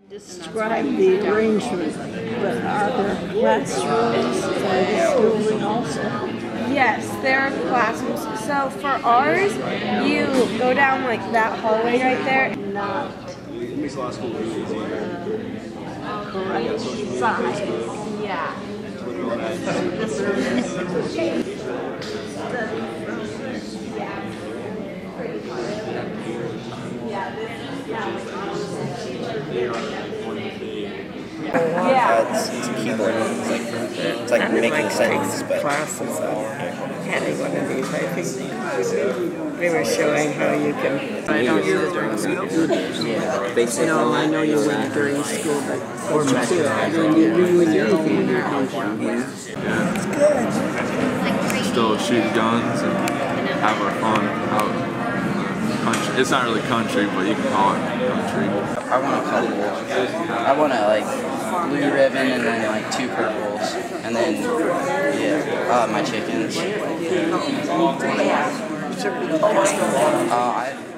Describe the arrangement, but are there classrooms for this building also? Yes, there are classrooms. So for ours, you go down like that hallway right there. Not correct size. Yeah. It's a keyboard. It's like making sense, but classes of having one of these. I think they were showing how you can. I don't use it during school. basically. No, I know you wouldn't during school, but Or magic. when you do with your own in your house. Still shoot guns and have our fun out. Country. It's not really country, but you can call it country. I want a couple. I want a blue ribbon and then like 2 purples and then my chickens. I